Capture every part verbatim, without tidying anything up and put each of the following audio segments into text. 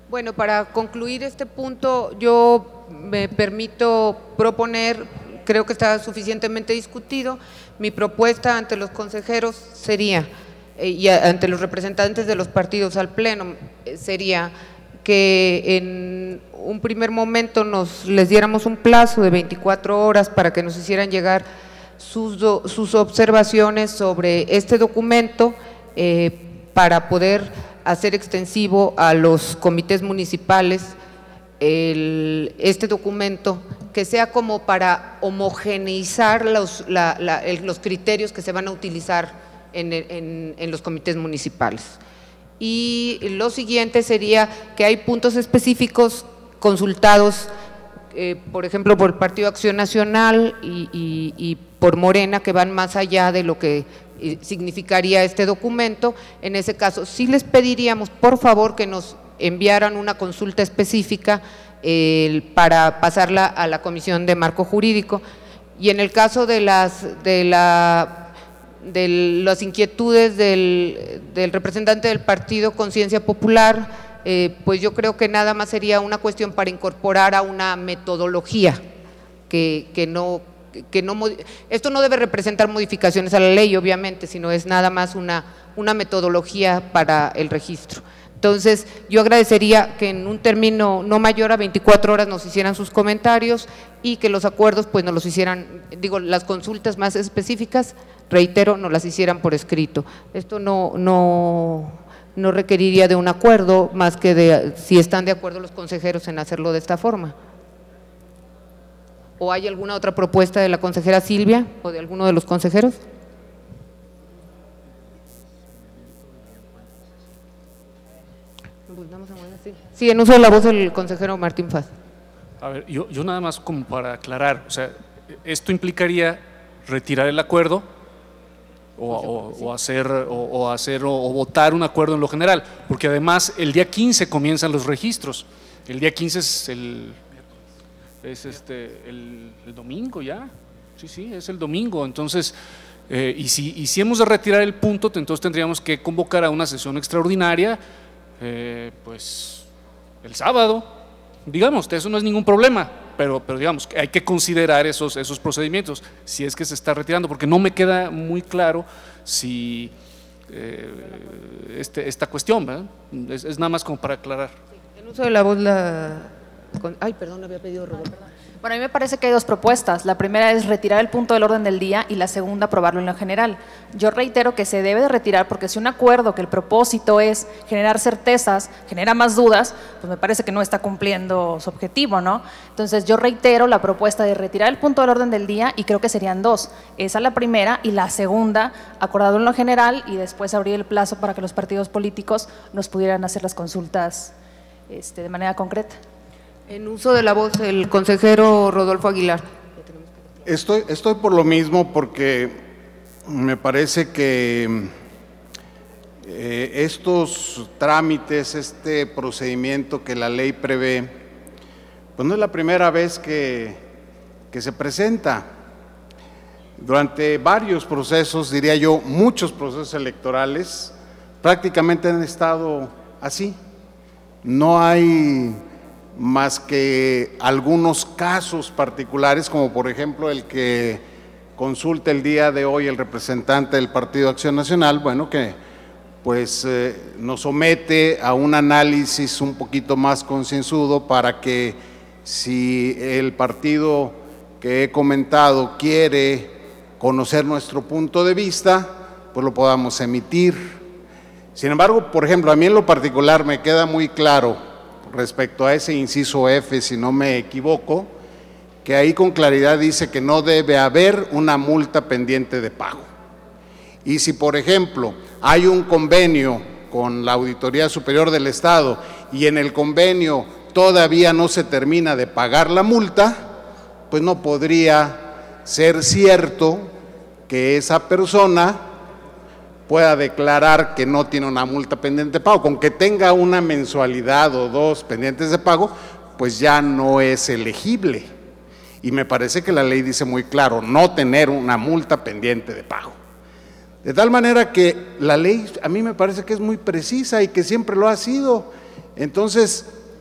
Bueno, para concluir este punto, yo me permito proponer, creo que está suficientemente discutido, mi propuesta ante los consejeros sería, eh, y a, ante los representantes de los partidos al pleno, eh, sería que en un primer momento nos les diéramos un plazo de veinticuatro horas para que nos hicieran llegar sus, do, sus observaciones sobre este documento, eh, para poder hacer extensivo a los comités municipales el, este documento, que sea como para homogeneizar los, la, la, el, los criterios que se van a utilizar en, en, en los comités municipales. Y lo siguiente sería que hay puntos específicos consultados, eh, por ejemplo, por el Partido Acción Nacional y, y, y por Morena, que van más allá de lo que significaría este documento. En ese caso, sí les pediríamos, por favor, que nos enviaran una consulta específica eh, para pasarla a la Comisión de Marco Jurídico. Y en el caso de las, de la… de las inquietudes del, del representante del partido Conciencia Popular, eh, pues yo creo que nada más sería una cuestión para incorporar a una metodología que, que no, que no, esto no debe representar modificaciones a la ley, obviamente, sino es nada más una, una metodología para el registro. Entonces, yo agradecería que en un término no mayor a veinticuatro horas nos hicieran sus comentarios y que los acuerdos pues nos los hicieran, digo, las consultas más específicas, reitero, nos las hicieran por escrito. Esto no, no, no requeriría de un acuerdo, más que de si están de acuerdo los consejeros en hacerlo de esta forma. ¿O hay alguna otra propuesta de la consejera Silvia o de alguno de los consejeros? Sí, en uso de la voz el consejero Martín Faz. A ver, yo, yo nada más como para aclarar, o sea, esto implicaría retirar el acuerdo o, o, o hacer, o, o, hacer o, o votar un acuerdo en lo general, porque además el día quince comienzan los registros, el día quince es el, es este, el, el domingo ya, sí, sí, es el domingo, entonces… Eh, y, si, y si hemos de retirar el punto, entonces tendríamos que convocar a una sesión extraordinaria, eh, pues el sábado, digamos, eso no es ningún problema, pero, pero digamos que hay que considerar esos, esos procedimientos, si es que se está retirando, porque no me queda muy claro si eh, este, esta cuestión, ¿verdad? Es, es nada más como para aclarar. Sí, en uso de la voz la… Ay, perdón, había pedido Rodolfo. Bueno, a mí me parece que hay dos propuestas. La primera es retirar el punto del orden del día y la segunda aprobarlo en lo general. Yo reitero que se debe de retirar porque si un acuerdo que el propósito es generar certezas, genera más dudas, pues me parece que no está cumpliendo su objetivo, ¿no? Entonces yo reitero la propuesta de retirar el punto del orden del día y creo que serían dos. Esa la primera y la segunda, acordado en lo general y después abrir el plazo para que los partidos políticos nos pudieran hacer las consultas este, de manera concreta. En uso de la voz, el consejero Rodolfo Aguilar. Estoy, estoy por lo mismo porque me parece que eh, estos trámites, este procedimiento que la ley prevé, pues no es la primera vez que, que se presenta. Durante varios procesos, diría yo, muchos procesos electorales, prácticamente han estado así. No hay más que algunos casos particulares, como por ejemplo el que consulta el día de hoy el representante del Partido Acción Nacional, bueno, que pues eh, nos somete a un análisis un poquito más concienzudo para que si el partido que he comentado quiere conocer nuestro punto de vista, pues lo podamos emitir. Sin embargo, por ejemplo, a mí en lo particular me queda muy claro respecto a ese inciso F, si no me equivoco, que ahí con claridad dice que no debe haber una multa pendiente de pago. Y si, por ejemplo, hay un convenio con la Auditoría Superior del Estado y en el convenio todavía no se termina de pagar la multa, pues no podría ser cierto que esa persona pueda declarar que no tiene una multa pendiente de pago. Con que tenga una mensualidad o dos pendientes de pago, pues ya no es elegible. Y me parece que la ley dice muy claro, no tener una multa pendiente de pago. De tal manera que la ley a mí me parece que es muy precisa y que siempre lo ha sido. Entonces,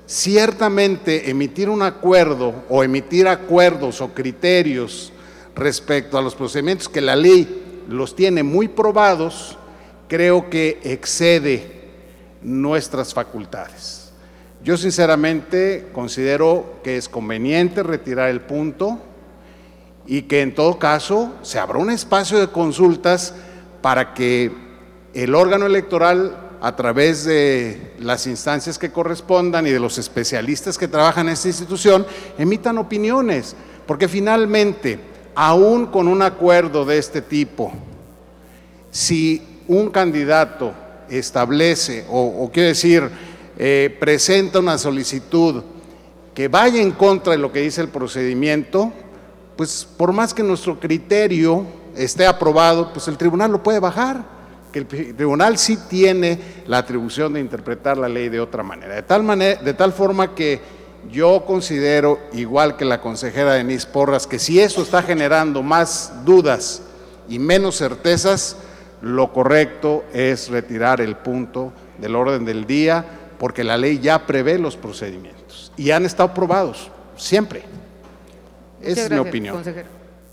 ciertamente emitir un acuerdo o emitir acuerdos o criterios respecto a los procedimientos que la ley los tiene muy probados, creo que excede nuestras facultades. Yo sinceramente considero que es conveniente retirar el punto y que en todo caso se abra un espacio de consultas para que el órgano electoral, a través de las instancias que correspondan y de los especialistas que trabajan en esta institución, emitan opiniones, porque finalmente, aún con un acuerdo de este tipo, si un candidato establece, o, o quiero decir, eh, presenta una solicitud que vaya en contra de lo que dice el procedimiento, pues por más que nuestro criterio esté aprobado, pues el tribunal lo puede bajar, que el tribunal sí tiene la atribución de interpretar la ley de otra manera, de tal manera, de tal forma que yo considero, igual que la consejera Denise Porras, que si eso está generando más dudas y menos certezas, lo correcto es retirar el punto del orden del día, porque la ley ya prevé los procedimientos y han estado probados siempre. Esa es mi opinión. Consejero.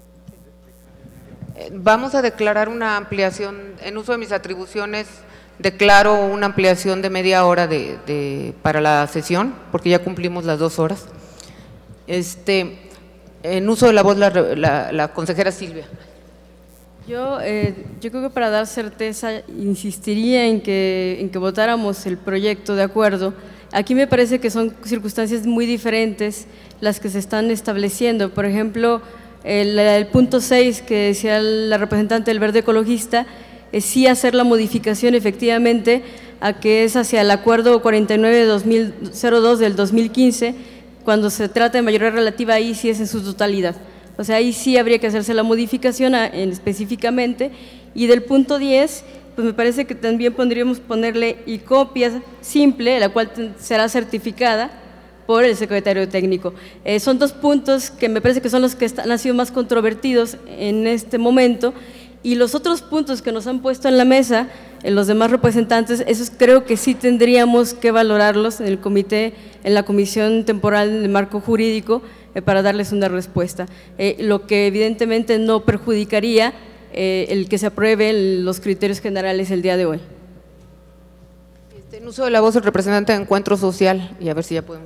Vamos a declarar una ampliación, en uso de mis atribuciones, declaro una ampliación de media hora de, de, para la sesión, porque ya cumplimos las dos horas. Este, en uso de la voz, la, la, la consejera Silvia. Yo, eh, yo creo que para dar certeza insistiría en que, en que votáramos el proyecto de acuerdo. Aquí me parece que son circunstancias muy diferentes las que se están estableciendo. Por ejemplo, el, el punto seis que decía la representante del Verde Ecologista, es sí hacer la modificación efectivamente a que es hacia el acuerdo cuarenta y nueve cero dos del dos mil quince, cuando se trata de mayoría relativa, ahí sí es en su totalidad. O sea, ahí sí habría que hacerse la modificación a, en, específicamente. Y del punto diez, pues me parece que también podríamos ponerle y copia simple, la cual será certificada por el secretario técnico. Eh, son dos puntos que me parece que son los que están, han sido más controvertidos en este momento, y los otros puntos que nos han puesto en la mesa, en los demás representantes, esos creo que sí tendríamos que valorarlos en el comité, en la comisión temporal de marco jurídico, eh, para darles una respuesta. Eh, lo que evidentemente no perjudicaría eh, el que se aprueben los criterios generales el día de hoy. Este, en uso de la voz, el representante de Encuentro Social, y a ver si ya podemos…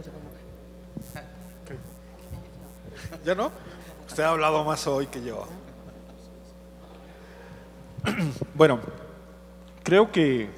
¿Ya no? Usted ha hablado más hoy que yo. Bueno, creo que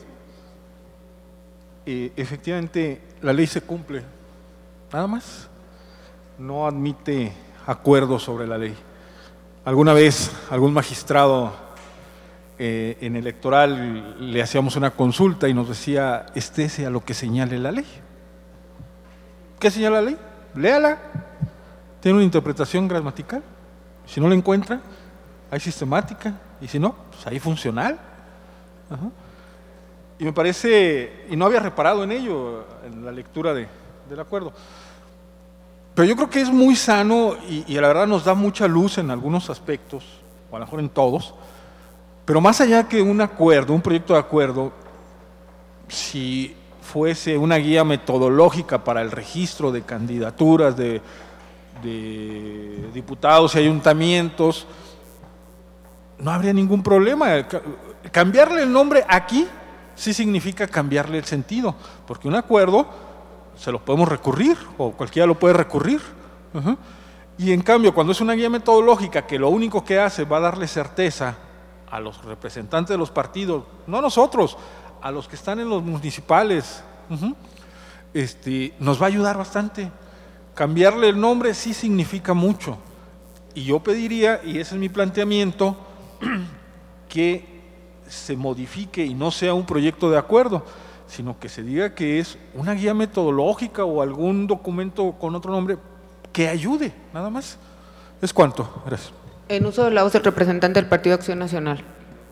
eh, efectivamente la ley se cumple, nada más. No admite acuerdos sobre la ley. Alguna vez algún magistrado eh, en electoral le hacíamos una consulta y nos decía, estése a lo que señale la ley. ¿Qué señala la ley? Léala. Tiene una interpretación gramatical. Si no la encuentra, hay sistemática. Y si no, pues hay funcional. Ajá. Y me parece, y no había reparado en ello en la lectura de, del acuerdo. Pero yo creo que es muy sano y, y la verdad nos da mucha luz en algunos aspectos, o a lo mejor en todos, pero más allá que un acuerdo, un proyecto de acuerdo, si fuese una guía metodológica para el registro de candidaturas de, de diputados y ayuntamientos, no habría ningún problema. Cambiarle el nombre aquí sí significa cambiarle el sentido, porque un acuerdo se lo podemos recurrir, o cualquiera lo puede recurrir. Uh-huh. Y en cambio, cuando es una guía metodológica que lo único que hace va a darle certeza a los representantes de los partidos, no a nosotros, a los que están en los municipales, uh-huh, este, nos va a ayudar bastante. Cambiarle el nombre sí significa mucho. Y yo pediría, y ese es mi planteamiento, que se modifique y no sea un proyecto de acuerdo, sino que se diga que es una guía metodológica o algún documento con otro nombre que ayude, nada más. ¿Es cuánto? Gracias. En uso de la voz, el representante del Partido Acción Nacional.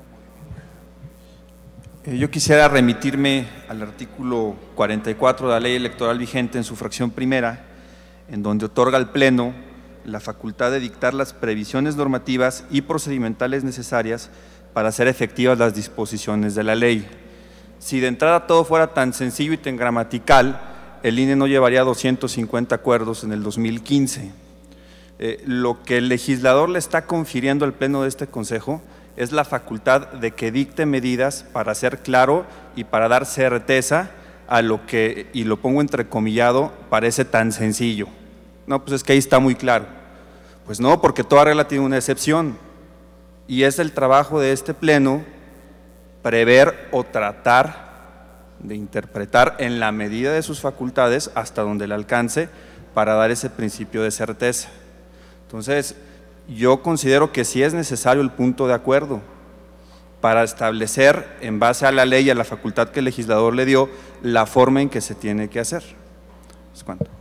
Eh, yo quisiera remitirme al artículo cuarenta y cuatro de la ley electoral vigente en su fracción primera, en donde otorga al Pleno la facultad de dictar las previsiones normativas y procedimentales necesarias para hacer efectivas las disposiciones de la ley. Si de entrada todo fuera tan sencillo y tan gramatical, el I N E no llevaría doscientos cincuenta acuerdos en el dos mil quince. Eh, lo que el legislador le está confiriendo al Pleno de este Consejo es la facultad de que dicte medidas para ser claro y para dar certeza a lo que, y lo pongo entrecomillado, parece tan sencillo. No, pues es que ahí está muy claro. Pues no, porque toda regla tiene una excepción, y es el trabajo de este Pleno prever o tratar de interpretar en la medida de sus facultades hasta donde le alcance para dar ese principio de certeza. Entonces, yo considero que sí es necesario el punto de acuerdo para establecer, en base a la ley y a la facultad que el legislador le dio, la forma en que se tiene que hacer. ¿Es cuánto?